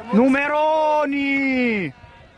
Numeroni!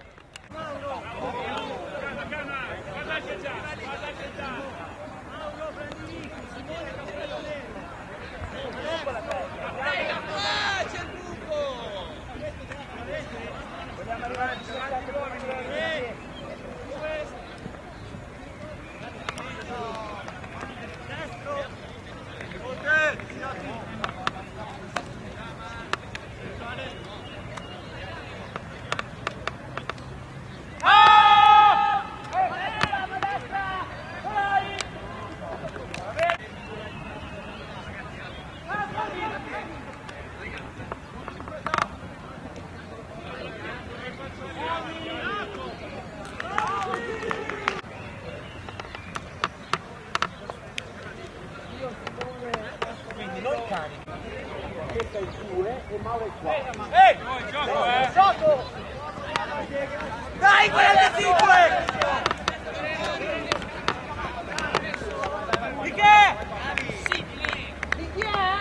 Questo è il 2 e Mauro è il 4. Gioco! Dai, 45! Di che? Di chi è?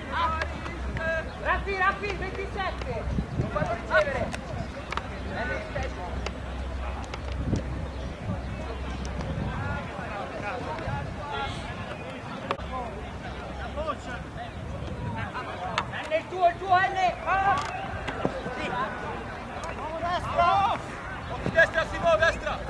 Raffi, 27! Non farlo ricevere! Il tuo N! Sì! Destra! Destra, Simo, destra!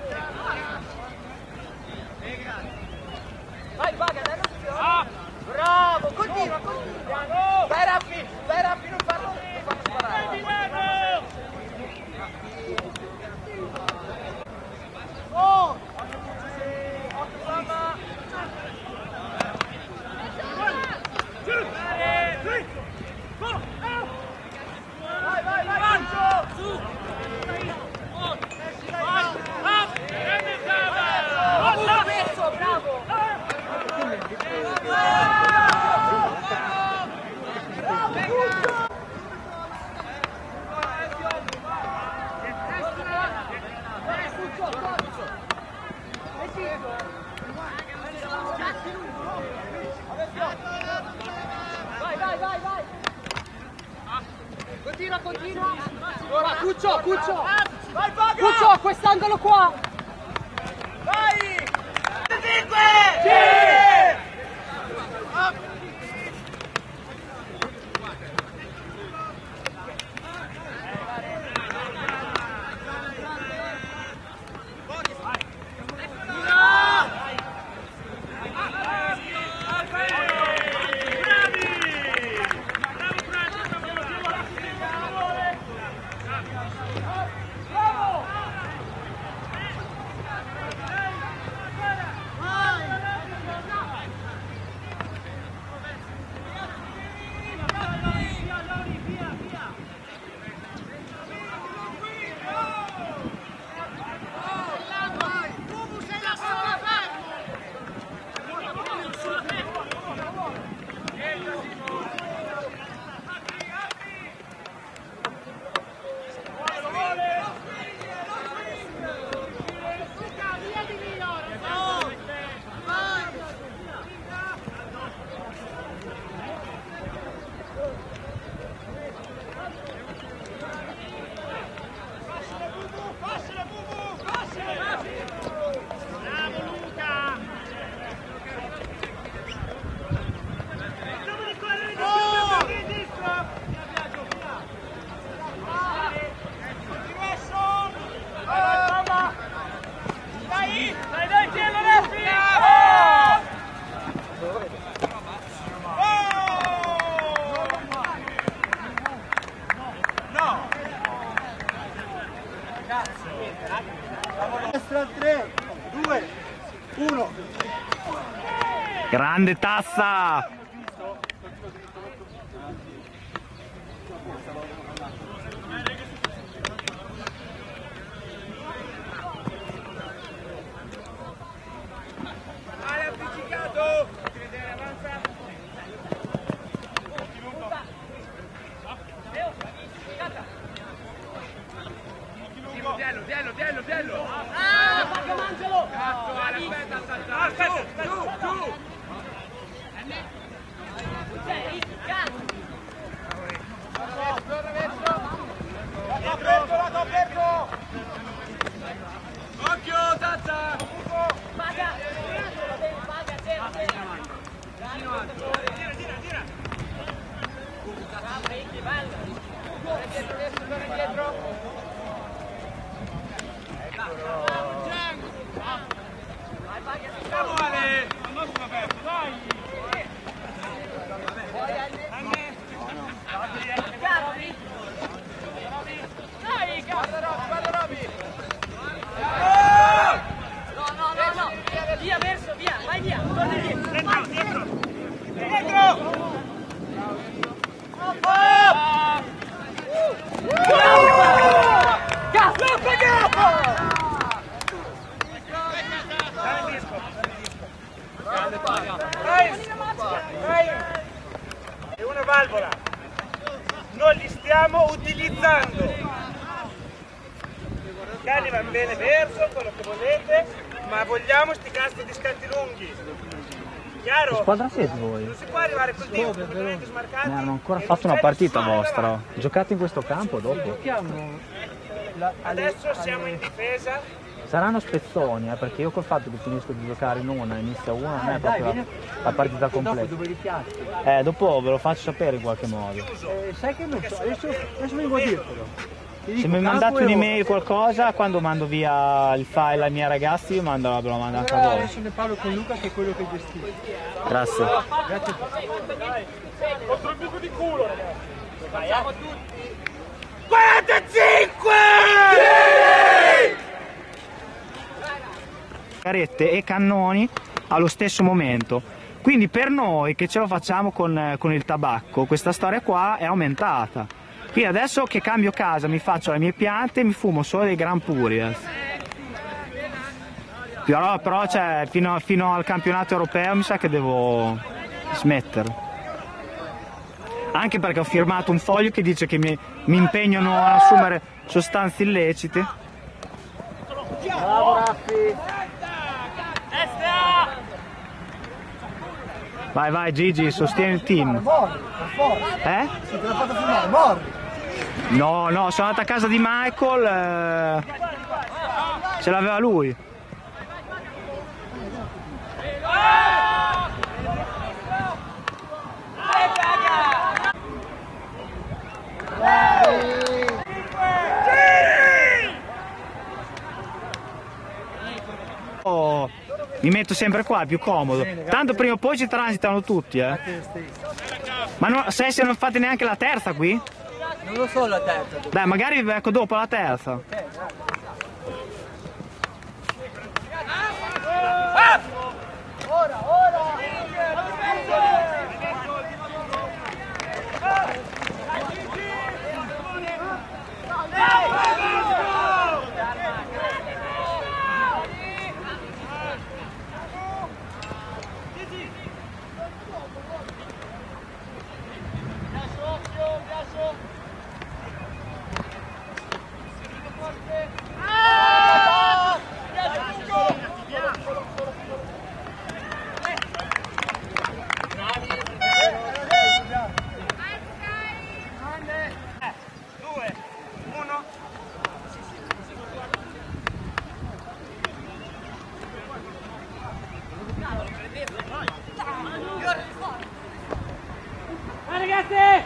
Vai, Baga, dai l'opzione! Bravo, continua! Vai Raffi, non farlo sparare! Oh! Vai! Continua! Ora, Cuccio! Vai, Baga! Cuccio, quest'angolo qua! Vai! 5! Sì! Destra 3, 2, 1. Grande Tassa! Vai, appiccicato! Diello! Ah, Baga, mangialo! Cazzo, aspetta, aspetta! Giù! Sei? Cazzo! È una valvola, noi li stiamo utilizzando. I cani vanno bene verso quello che volete, ma vogliamo sti cazzo di scatti lunghi. Chiaro? Che squadra siete voi? Non si può arrivare così, completamente smarcati. Non hanno ancora e fatto non una c'è partita nessuno vostra. davanti. Giocate in questo campo dopo? Adesso siamo in difesa. Saranno spezzoni, perché io col fatto che finisco di giocare in una e inizia una non è proprio la partita completa. Dove li piazzi? Dopo ve lo faccio sapere in qualche modo. Sai che non so, adesso vengo a dirtelo. Ti dico, Se mi mandate campo e un'email qualcosa, quando mando via il file ai miei ragazzi, io ve lo mando anche a ora. voi. Adesso ne parlo con Luca che è quello che gestisce. Grazie. Grazie. Contro il buco di culo, ragazzi. Vai, tutti. 45! Carette e cannoni allo stesso momento. Quindi per noi che ce lo facciamo con il tabacco, questa storia qua è aumentata. Qui adesso che cambio casa, mi faccio le mie piante e mi fumo solo dei Gran Purias. Però cioè, fino al campionato europeo mi sa che devo smettere. Anche perché ho firmato un foglio che dice che mi impegnano a assumere sostanze illecite. Bravo Raffi. Vai Gigi, sostieni il team. Morri, per forza. Si te l'ha fatto filmare, morri. No, sono andato a casa di Michael, ce l'aveva lui. Oh, mi metto sempre qua, è più comodo. Tanto prima o poi ci transitano tutti, Ma sai se non fate neanche la terza qui? Non lo so la terza. Dai, magari ecco dopo la terza. Ragazzi!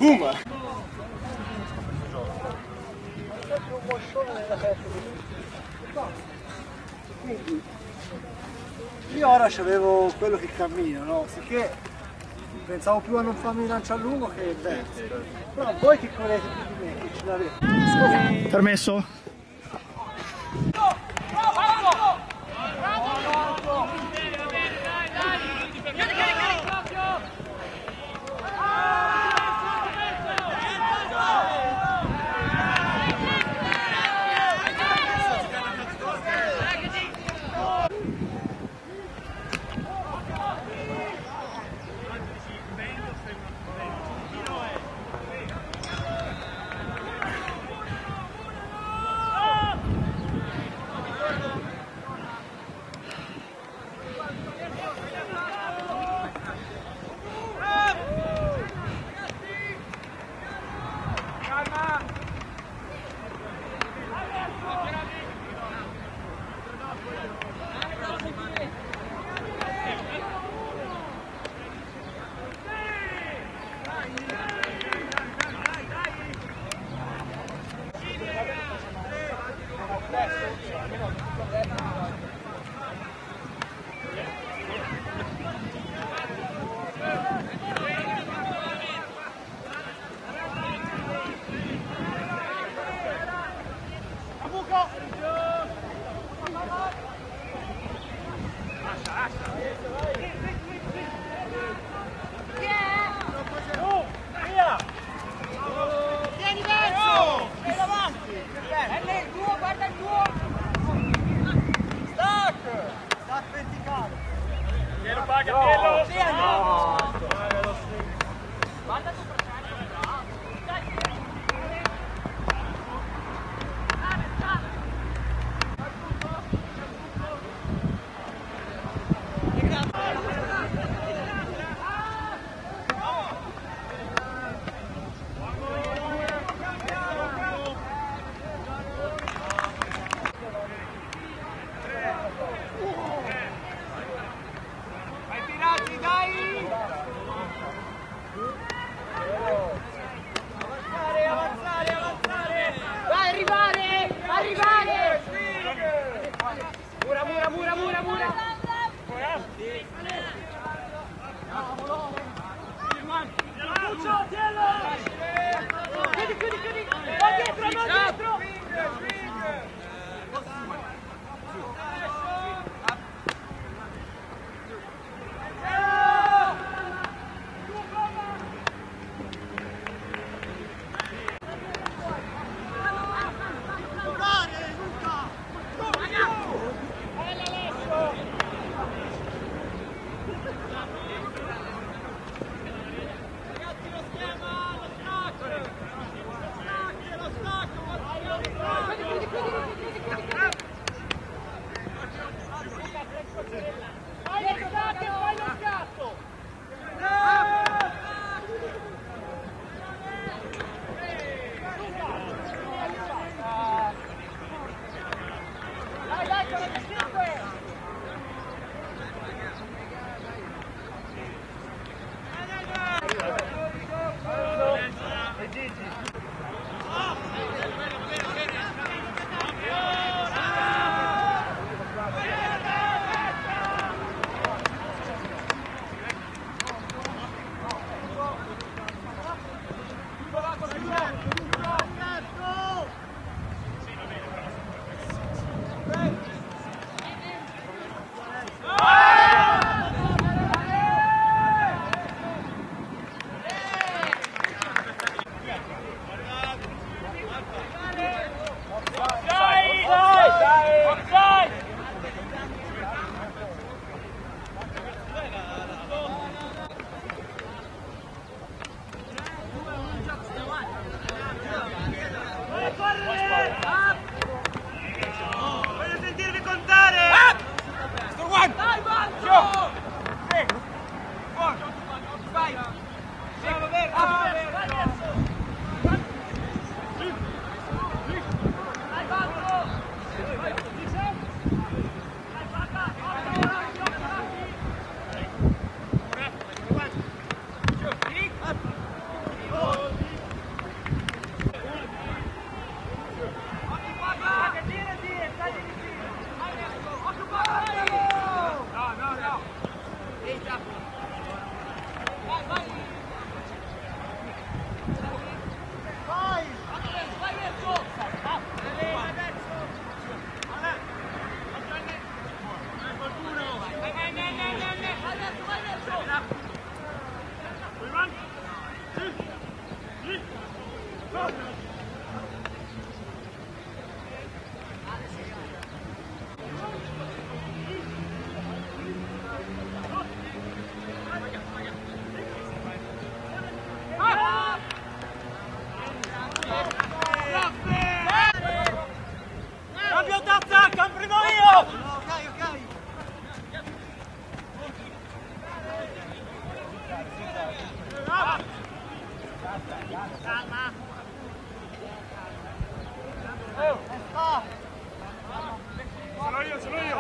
Boom! Quindi io ora c'avevo quello che cammina, no? Sicché pensavo più a non farmi lanciare a lungo che il verso. Però voi che correte più di me, che ce l'avete? Permesso? Sono io.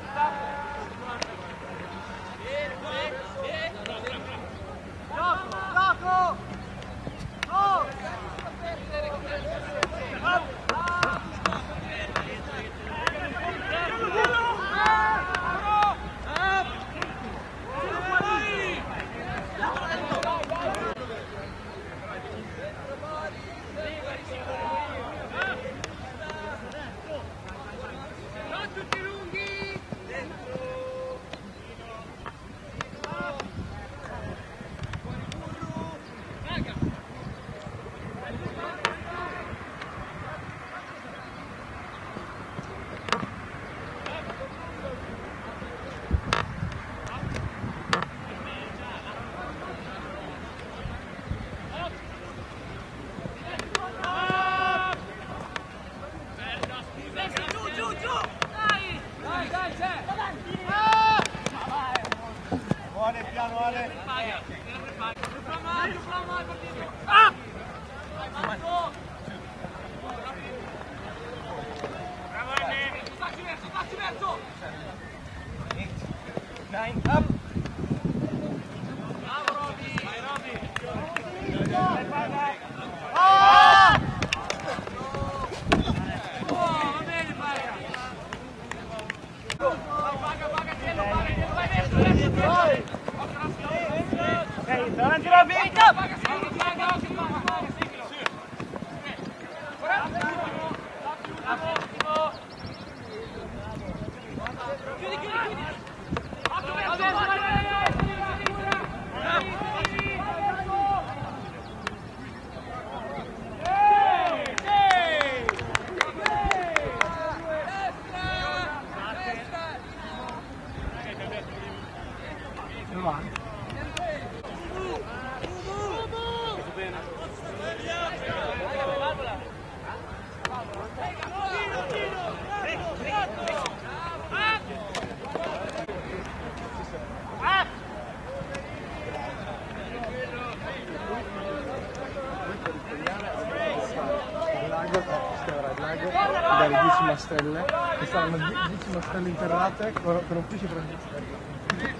dare 10 mastelle, che saranno 10 mastelle interrate con un pesce per ogni stella.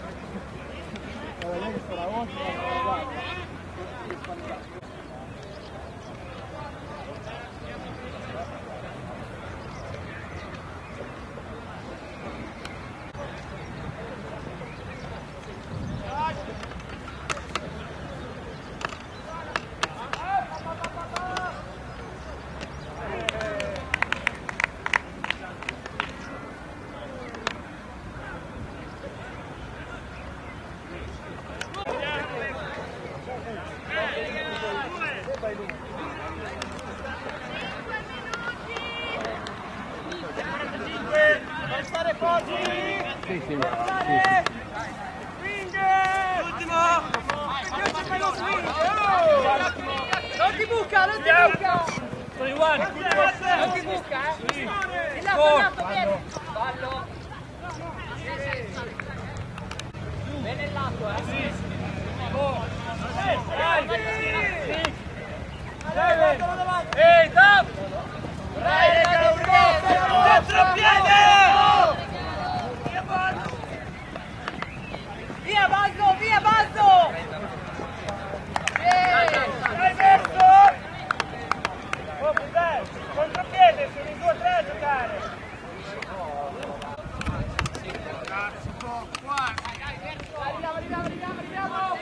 Allora, ieri sarà oltre, sì. Ultimo! Non ti buca! Non ti buca, eh? Di là, bene! Ballo! Bene il lato, eh? Sì! Ehi, top! Dentro piede! Via Balzo, via Balzo! Hai messo? Oh, cos'è? Contropiede, sono in 2-3 a giocare. Arriviamo!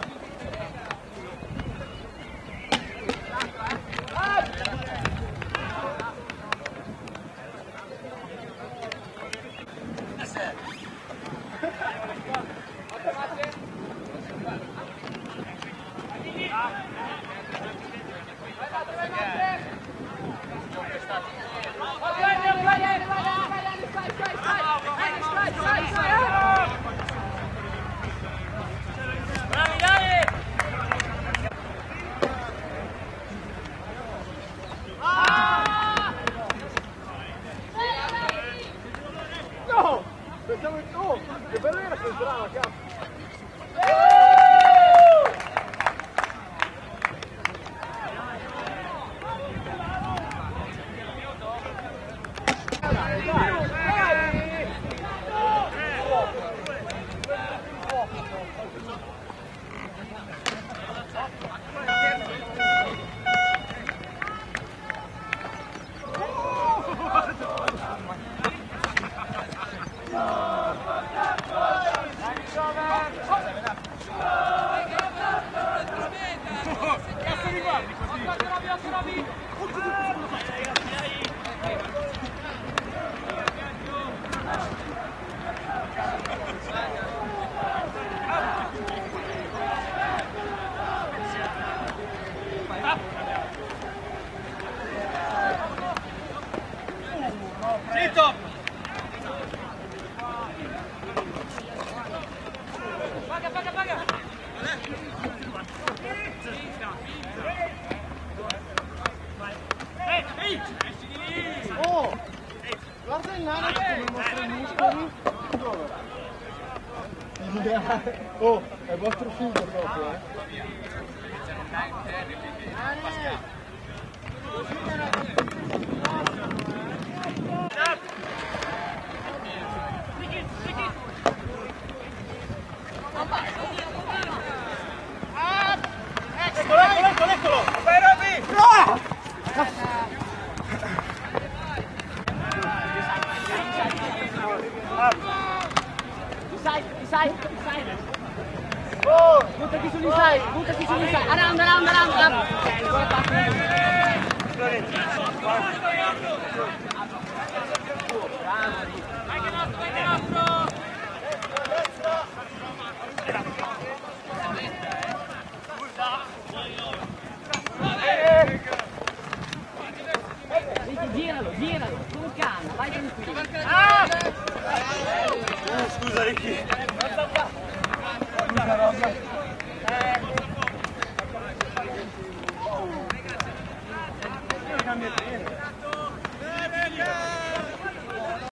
no! Pensiamo in tu! Che bello era che entrava, cazzo! Oh! Guarda il nano come mostra i muscoli. Oh, è vostro figlio proprio, Eccolo! Vai Robby! No! Inside. Oh, buttati sull'inside. Around. Giralo, con calma, vai tranquillo. Scusa Ricky. Scusa Rosa.